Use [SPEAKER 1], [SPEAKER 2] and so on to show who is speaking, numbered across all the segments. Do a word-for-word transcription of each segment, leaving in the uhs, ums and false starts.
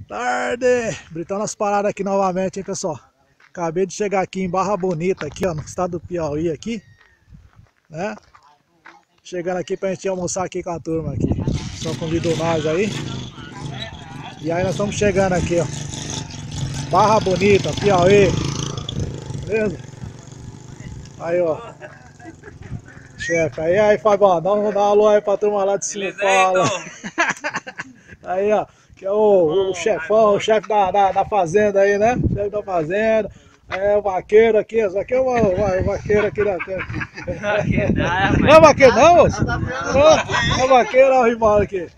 [SPEAKER 1] Tarde! Britando as paradas aqui novamente, hein, pessoal? Acabei de chegar aqui em Barra Bonita, aqui, ó, no estado do Piauí, aqui, né? Chegando aqui pra gente almoçar aqui com a turma aqui. Só convidou nós aí. E aí nós estamos chegando aqui, ó. Barra Bonita, Piauí. Beleza? Aí, ó. Chefe, aí, aí, Fábio, dá um, dá uma alô aí pra turma lá de São Paulo. Aí, ó, que é o, o chefão, o chefe da, da, da fazenda aí, né? Chefe da fazenda. É o vaqueiro aqui, esse aqui é o, o, o vaqueiro aqui da terra. Não é vaqueiro não, moço? Não é vaqueiro, olha o rival aqui.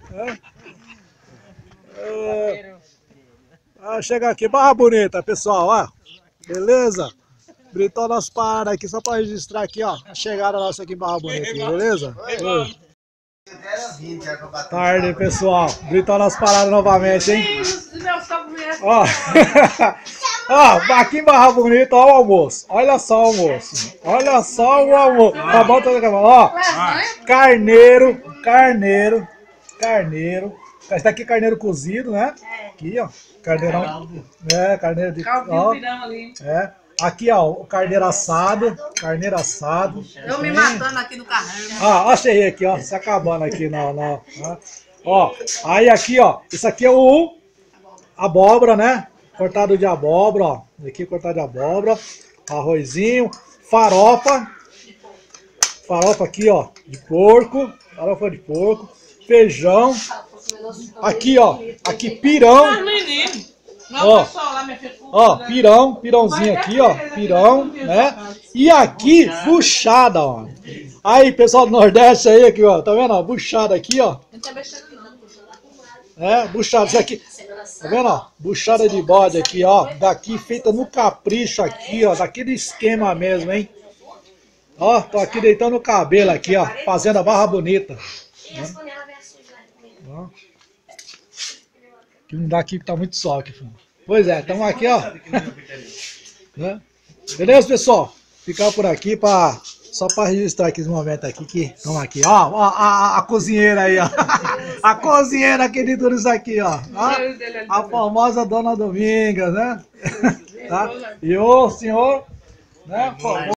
[SPEAKER 1] É, é, chega aqui, Barra Bonita, pessoal, ó. Beleza? Britando as paradas aqui, só pra registrar aqui, ó. A chegada nossa aqui em Barra Bonita, beleza? Oi. Tarde, pessoal. Britando as paradas novamente, hein? Ó, ó, aqui em Barra Bonita, ó o almoço. Olha só o almoço. Olha só o almoço. Tá bom, tá bom. Ó, carneiro, carneiro, carneiro. Esse daqui é carneiro cozido, né? Aqui, ó. Carneirão. É, carneiro de. Ó, é. Aqui, ó, o carneiro assado, carneiro assado.
[SPEAKER 2] Eu me matando aqui no carneiro.
[SPEAKER 1] Ah, achei aqui, ó, se acabando aqui, não, não. Ó, aí aqui, ó, isso aqui é o abóbora, né? Cortado de abóbora, ó. Aqui cortado de abóbora, arrozinho, farofa. Farofa aqui, ó, de porco, farofa de porco, feijão. Aqui, ó, aqui pirão. Ó, ó, pirão, pirãozinho aqui, ó, pirão, né? E aqui, buchada, ó. Aí, pessoal do Nordeste aí, aqui, ó, tá vendo, ó, buchada aqui, ó. É, buchada, isso aqui, tá vendo, ó, buchada de bode aqui, ó, daqui feita no capricho aqui, ó, daquele esquema mesmo, hein. Ó, tô aqui deitando o cabelo aqui, ó, fazenda Barra Bonita. Né? Ó. Que não dá aqui que tá muito sol aqui, filho. Pois é, estamos aqui, ó. Né? Beleza, pessoal? Ficar por aqui pra, só para registrar aqui esse momento aqui que estamos aqui, ó. Ó a, a, a cozinheira aí, ó. A cozinheira aqui de tudo isso aqui, ó. A, a famosa Dona Domingas, né? Tá? E o senhor, né?